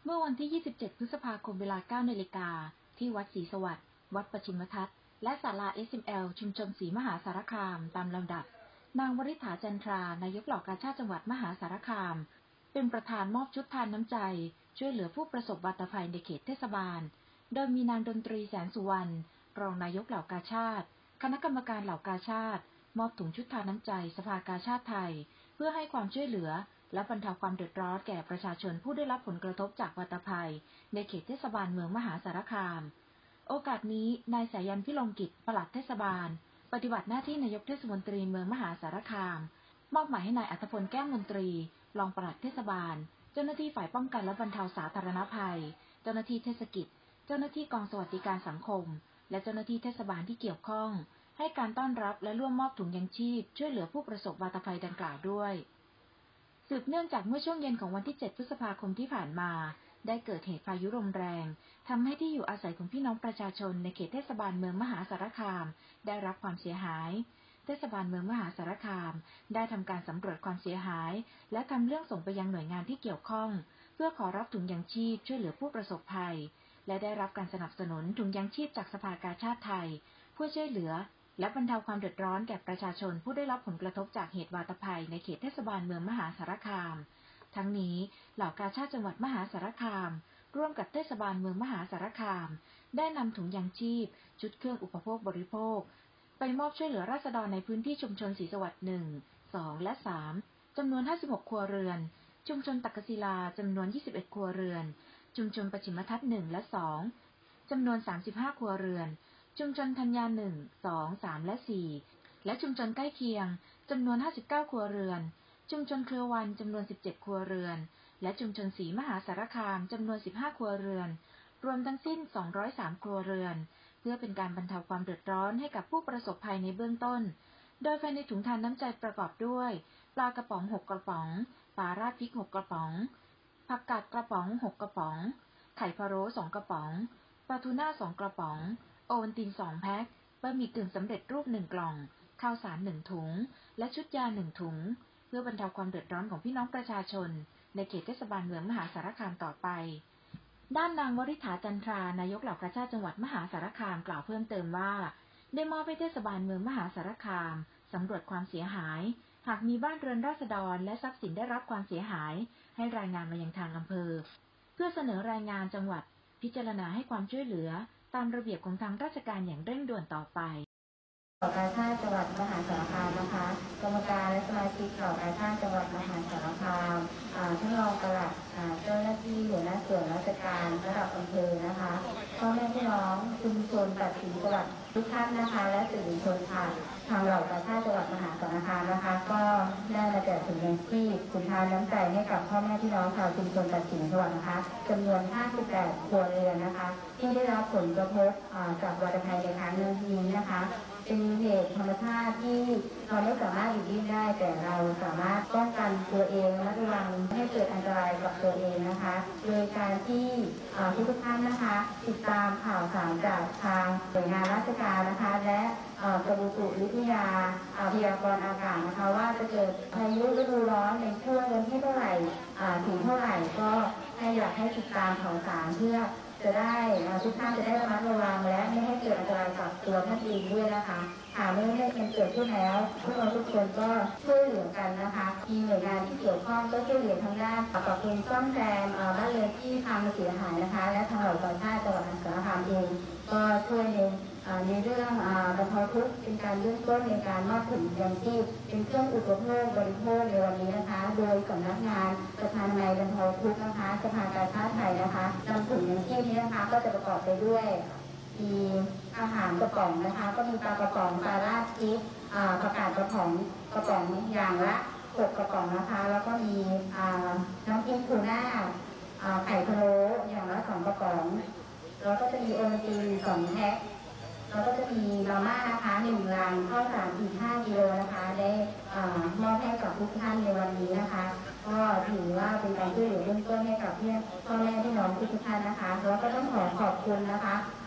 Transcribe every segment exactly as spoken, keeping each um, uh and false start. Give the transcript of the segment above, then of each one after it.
เมื่อวันที่ ยี่สิบเจ็ด พฤษภาคมเวลา เก้า นาฬิกาที่วัดศรีสวัสดิ์วัดประชิมทัศน์และศาลา เอส เอ็ม แอล ชุมชนศรีมหาสารคามตามลำดับนางวริษฐาจันทรานายกเหล่ากาชาดจังหวัดมหาสารคามเป็นประธานมอบชุดทานน้ำใจช่วยเหลือผู้ประสบวาตภัยในเขตเทศบาลโดยมีนางดนตรีแสนสุวรรณรองนายกเหล่ากาชาดคณะกรรมการเหล่ากาชาดมอบถุงชุดทานน้ำใจสภากาชาดไทยเพื่อให้ความช่วยเหลือและบรรเทาความเดือดร้อนแก่ประชาชนผู้ได้รับผลกระทบจากวาตภัยในเขตเทศบาลเมืองมหาสารคามโอกาสนี้นายสายันพิลงกิจปลัดเทศบาลปฏิบัติหน้าที่นายกเทศมนตรีเมืองมหาสารคามมอบหมายให้นายอัธพลแก้วมนตรีรองปลัดเทศบาลเจ้าหน้าที่ฝ่ายป้องกันและบรรเทาสาธารณภัยเจ้าหน้าที่เทศกิจเจ้าหน้าที่กองสวัสดิการสังคมและเจ้าหน้าที่เทศบาลที่เกี่ยวข้องให้การต้อนรับและร่วมมอบถุงยังชีพช่วยเหลือผู้ประสบวาตภัยดังกล่าวด้วยสืบเนื่องจากเมื่อช่วงเย็นของวันที่ เจ็ด พฤษภาคมที่ผ่านมาได้เกิดเหตุพายุลมแรงทำให้ที่อยู่อาศัยของพี่น้องประชาชนในเขตเทศบาลเมืองมหาสารคามได้รับความเสียหายเทศบาลเมืองมหาสารคามได้ทำการสำรวจความเสียหายและทำเรื่องส่งไปยังหน่วยงานที่เกี่ยวข้องเพื่อขอรับถุงยังชีพช่วยเหลือผู้ประสบภัยและได้รับการสนับสนุนถุงยังชีพจากสภากาชาดไทยเพื่อช่วยเหลือและบรรเทาความเดือดร้อนแก่ประชาชนผู้ได้รับผลกระทบจากเหตุวาตภัยในเขตเทศบาลเมืองมหาสารคามทั้งนี้เหล่ากาชาดจังหวัดมหาสารคามร่วมกับเทศบาลเมืองมหาสารคามได้นำถุงยังชีพชุดเครื่องอุปโภคบริโภคไปมอบช่วยเหลือราษฎรในพื้นที่ชุมชนศรีสวัสดิ์หนึ่ง สองและสามจำนวนห้าสิบหกครัวเรือนชุมชนตักกศิลาจำนวนยี่สิบเอ็ดครัวเรือนชุมชนประชิมทัศน์หนึ่งและสองจำนวนสามสิบห้าครัวเรือนชุมชนธัญญาหนึ่ง สอง สามและสี่และชุมชนใกล้เคียงจำนวนห้าสิบเก้าครัวเรือนชุมชนเครือวันจำนวนสิบเจ็ดครัวเรือนและชุมชนศรีมหาสารคามจำนวนสิบห้าครัวเรือนรวมทั้งสิ้นสองร้อยสามครัวเรือนเพื่อเป็นการบรรเทาความเดือดร้อนให้กับผู้ประสบภัยในเบื้องต้นโดยภายในถุงทานน้ำใจประกอบด้วยปลากระป๋องหกกระป๋องปลาราดพริกหกกระป๋องผักกาดกระป๋องหกกระป๋องไข่พะโล้สองกระป๋องปลาทูน่าสองกระป๋องโอวัลตินสองแพ็คบะหมี่กึ่งสำเร็จรูปหนึ่งกล่องข้าวสารหนึ่งถุงและชุดยาหนึ่งถุงเพื่อบรรเทาความเดือดร้อนของพี่น้องประชาชนในเขตเทศบาลเมืองมหาสารคามต่อไปด้านนางวริษฐาจันทรานายกเหล่ากาชาดจังหวัดมหาสารคามกล่าวเพิ่มเติมว่าได้มอบให้เทศบาลเมืองมหาสารคามสำรวจความเสียหายหากมีบ้านเรือนราษฎรและทรัพย์สินได้รับความเสียหายให้รายงานมายังทางอำเภอเพื่อเสนอรายงานจังหวัดพิจารณาให้ความช่วยเหลือตามระเบียบของทางราชการอย่างเร่งด่วนต่อไปเหล่ากาชาดจังหวัดมหาสารคามนะคะกรรมการและสมาชิกเหล่ากาชาดจังหวัดมหาสารคามท่านรองปลัดเจ้าหน้าที่หัวหน้าส่วนราชการระดับอำเภอนะคะพ่อแม่พี่น้องชุมชนตัดสินจังหวัดทุกท่านนะคะและสื่อมวลชนค่ะทางเหล่ากาชาดจังหวัดมหาสารคามนะคะก็ได้มาแจกถุงยังชีพถุงทานน้ำใจให้กับพ่อแม่พี่น้องชาวชุมชนตัดสินจังหวัดนะคะจำนวนห้าสิบแปดครัวเรือนนะคะที่ได้รับผลกระทบจากวาตภัยในครั้งนี้นะคะเป็นเหตุธรรมชาติที่เราไม่สามารถหลีกเลี่ยงได้แต่เราสามารถป้องกันตัวเองและระวังไม่ให้เกิดอันตรายกับตัวเองนะคะโดยการที่ทุกท่านนะคะติดตามข่าวสารจากทางหน่วยงานราชการนะคะและกรมอุตุนิยมวิทยาพยากรณ์อากาศนะคะว่าจะเกิดพายุฤดูร้อนในช่วงวันที่เท่าไหร่ถึงเท่าไหร่ก็ให้อยากให้ติดตามข่าวสารเพื่อจะได้ทุกท่านจะได้ระมัดระวังและไม่ให้เกิดอันตรายกับตัวท่านเองด้วยนะคะหากไม่ได้มันเกิดขึ้นแล้วพวกเราทุกคนก็ช่วยเหลือกันนะคะมีหน่วยงานที่เกี่ยวข้องก็ช่วยเหลือทางด้านปรับปรุงซ่อมแซมบ้านเรือนที่พังเสียหายนะคะและทางเหล่ากาชาดจังหวัดมหาสารคามเองก็ช่วยในในเรื่องบรรเทาทุกข์เป็นการเริ่มต้นในการมอบถุงยังชีพเป็นเครื่องอุปโภคบริโภคในวันนี้นะคะโดยสำนักงานประธานในบรรเทาทุกข์นะคะสภากาชาดไทยนะคะนำถุงยังชีพนี้นะคะก็จะประกอบไปด้วยมีอาหารกระป๋องนะคะก็มีปลากระป๋องปลาราดพริกผักกาดกระป๋องกระป๋องอย่างละหกกระป๋องนะคะแล้วก็มีน้ำพริกทูน่าไข่พะโล้อย่างละสองกระป๋องแล้วก็จะมีโอวัลตินสองแพ็คแล้วก็จะมีมาม่านะคะหนึ่งลังข้าวสารอีกห้ากิโลนะคะได้มอบให้กับทุกท่านในวันนี้นะคะก็ถือว่าเป็นการช่วยเหลือเบื้องต้นให้กับเพื่อนพ่อแม่พี่น้องทุกท่านนะคะแล้วก็ต้องขอขอบคุณนะคะ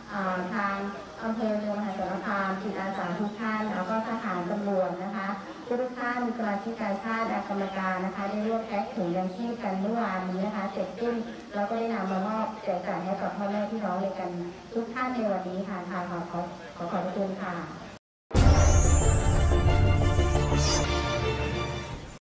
ทางอำเภอเมืองมหาสารคามจิตอาสาทุกท่านแล้วก็ทหารตำรวจนะคะทุกท่านสมาชิกการชาติกรรมการนะคะได้ร่วมแพ็คถุงยังชีพกันเมื่อวานนี้นะคะเสร็จสิ้นเราก็ได้นำมามอบแจกจ่ายให้กับพ่อแม่พี่น้องในกันทุกท่านในวันนี้ค่ะขอขอขอขอบคุณค่ะ